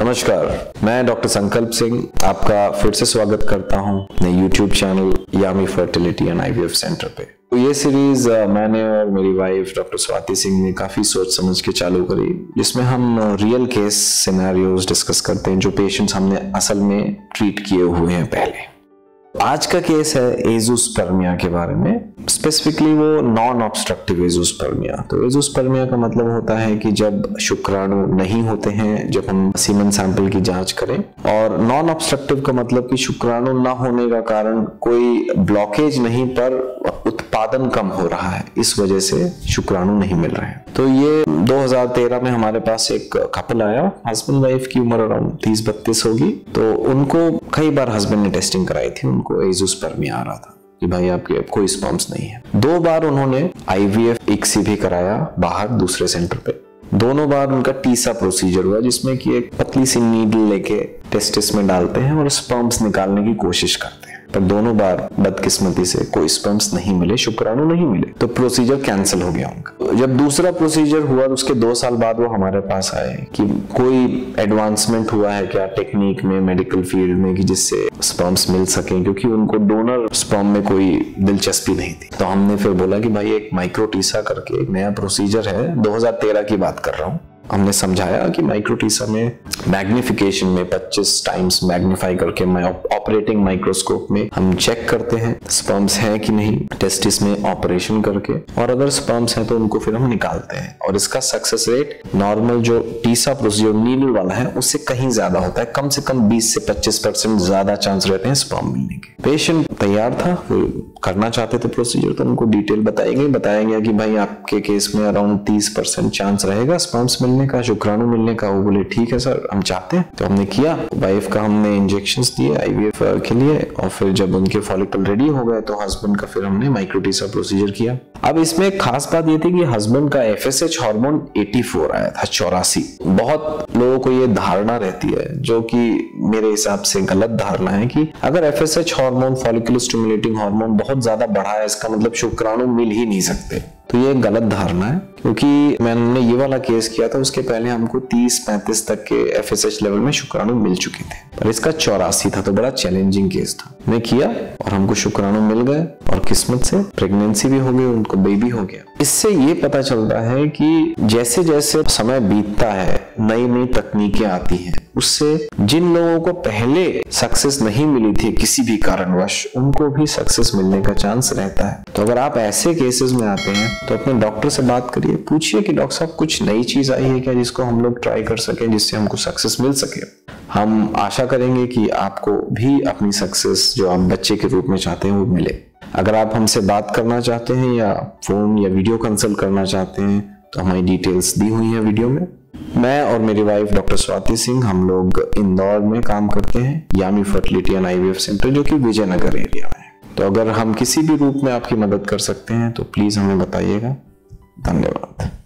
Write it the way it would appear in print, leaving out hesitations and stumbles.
नमस्कार, मैं डॉक्टर संकल्प सिंह आपका फिर से स्वागत करता हूं अपने YouTube channel Yami fertility and IVF center पे। तो ये सीरीज मैंने और मेरी वाइफ डॉक्टर स्वाति सिंह ने काफी सोच समझ के चालू करी, जिसमें हम रियल केस सिनेरियोज डिस्कस करते हैं जो पेशेंट्स हमने असल में ट्रीट किए हुए हैं पहले। आज का केस है एज़ोस्पर्मिया के बारे में, स्पेसिफिकली वो नॉन ऑब्स्ट्रक्टिव एज़ोस्पर्मिया। तो एज़ोस्पर्मिया का मतलब होता है कि जब शुक्राणु नहीं होते हैं जब हम सीमन सैंपल की जांच करें, और नॉन ऑब्स्ट्रक्टिव का मतलब कि शुक्राणु ना होने का कारण कोई ब्लॉकेज नहीं पर उत्पादन कम हो रहा है, इस वजह से शुक्राणु नहीं मिल रहे हैं। तो ये 2013 में हमारे पास एक कपल आया, हस्बैंड वाइफ की उम्र अराउंड 30-32 होगी। तो उनको कई बार हस्बैंड ने टेस्टिंग कराई थी, उनको एज़ोस्पर्मिया आ रहा था कि भाई आपके कोई स्पर्म्स नहीं है। 2 बार उन्होंने IVF ICSI भी कराया बाहर दूसरे सेंटर पे। दोनों बार उनका टीसा प्रोसीजर हुआ, जिसमें कि एक पतली सी नीडल लेके टेस्टिस में डालते हैं और स्पर्म्स निकालने की कोशिश करते हैं, पर दोनों बार बदकिस्मती से कोई स्पर्म्स नहीं मिले, शुक्राणु नहीं मिले, तो प्रोसीजर कैंसिल हो गया उनका। जब दूसरा प्रोसीजर हुआ तो उसके 2 साल बाद वो हमारे पास आए कि कोई एडवांसमेंट हुआ है क्या टेक्निक में, मेडिकल फील्ड में, कि जिससे स्पर्म्स मिल सके, क्योंकि उनको डोनर स्पर्म में कोई दिलचस्पी नहीं थी। तो हमने फिर बोला कि भाई एक माइक्रोटीसा करके एक नया प्रोसीजर है, 2013 की बात कर रहा हूँ। हमने समझाया कि माइक्रोटीसा में मैग्निफिकेशन में 25 टाइम्स मैग्नीफाई करके ऑपरेटिंग माइक्रोस्कोप में हम चेक करते हैं स्पर्म्स हैं कि नहीं, टेस्टिस में ऑपरेशन करके, और अगर स्पर्म्स हैं तो उनको फिर हम निकालते हैं। और इसका सक्सेस रेट नॉर्मल जो टीसा प्रोसीजर नीडल वाला है उससे कहीं ज्यादा होता है, कम से कम 20 से 25% ज्यादा चांस रहते हैं स्पर्म मिलने के। पेशेंट तैयार था, वो करना चाहते थे प्रोसीजर, तो उनको डिटेल बताया गया कि भाई आपके केस में अराउंड 30% चांस रहेगा स्पर्म्स मिलने का, शुक्राणु मिलने का। वो बोले ठीक है सर, हम चाहते हैं। तो हमने किया, वाइफ का हमने इंजेक्शंस दिए IVF के लिए, और फिर जब उनके फॉलिकल रेडी हो गए तो हस्बैंड का फिर हमने माइक्रोटीसा प्रोसीजर किया। अब इसमें एक खास बात ये थी कि हस्बैंड का FSH हार्मोन 84 आया था, 84। बहुत लोगों को ये धारणा रहती है, जो कि मेरे हिसाब से गलत धारणा है, कि अगर FSH hormone follicle stimulating hormone बहुत ज्यादा बढ़ा है इसका मतलब शुक्राणु मिल ही नहीं सकते। तो ये गलत धारणा है, क्योंकि मैंने ये वाला केस किया था उसके पहले हमको 30-35 तक के FSH लेवल में शुक्राणु मिल चुके थे, पर इसका 84 था, तो बड़ा चैलेंजिंग केस था। मैं किया और हमको शुक्राणु मिल गए, और किस्मत से प्रेगनेंसी भी हो गई, उनको बेबी हो गया। इससे ये पता चलता है कि जैसे जैसे समय बीतता है नई नई तकनीकें आती हैं, उससे जिन लोगों को पहले सक्सेस नहीं मिली थी किसी भी कारणवश, उनको भी सक्सेस मिलने का चांस रहता है। तो अगर आप ऐसे केसेस में आते हैं तो अपने डॉक्टर से बात करिए, पूछिए कि डॉक्टर साहब कुछ नई चीज आई है क्या जिसको हम लोग ट्राई कर सकें, जिससे हमको सक्सेस मिल सके। हम आशा करेंगे कि आपको भी अपनी सक्सेस जो आप बच्चे के रूप में चाहते हैं वो मिले। अगर आप हमसे बात करना चाहते हैं या फोन या वीडियो कंसल्ट करना चाहते हैं तो हमारी डिटेल्स दी हुई है वीडियो में। मैं और मेरी वाइफ डॉक्टर स्वाति सिंह, हम लोग इंदौर में काम करते हैं, Yami fertility and IVF center, जो कि विजयनगर एरिया में है। तो अगर हम किसी भी रूप में आपकी मदद कर सकते हैं तो प्लीज हमें बताइएगा। धन्यवाद।